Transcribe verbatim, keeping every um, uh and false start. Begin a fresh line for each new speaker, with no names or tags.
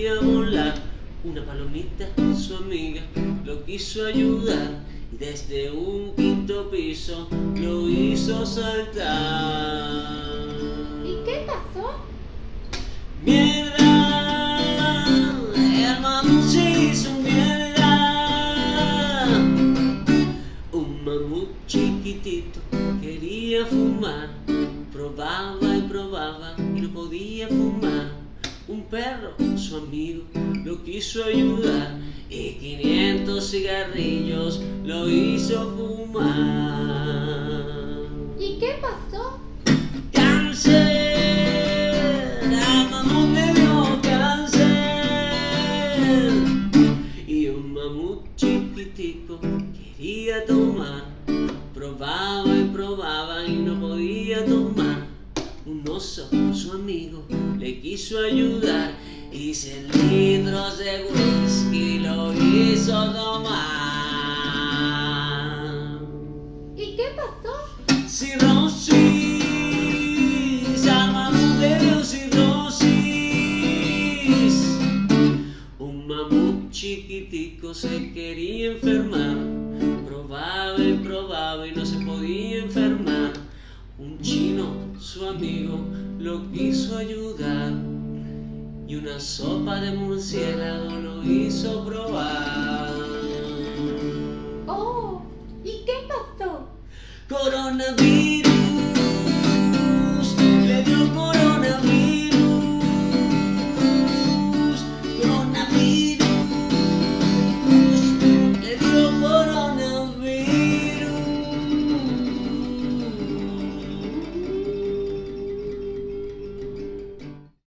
podía volar. Una palomita, su amiga, lo quiso ayudar y desde un quinto piso lo hizo saltar.
¿Y qué pasó?
¡Mierda! El mamut se hizo mierda. Un mamut chiquitito quería fumar, probaba y probaba y no podía fumar. Un perro, su amigo, lo quiso ayudar y quinientos cigarrillos lo hizo fumar.
¿Y qué pasó?
¡Cáncer! Al mamut le dio cáncer. Y un mamut chiquitico quería tomar, probaba y probaba y no podía tomar. Un oso, su amigo, le quiso ayudar y cien litros de whisky lo hizo tomar.
¿Y qué pasó?
Cirrosis, al mamut le dio cirrosis. Un mamut chiquitico se quería enfermar, probaba y probaba y no se podía enfermar. Un chino, su amigo, lo quiso ayudar y una sopa de murciélago lo hizo probar.
Oh, ¿y qué pasó?
Coronavirus.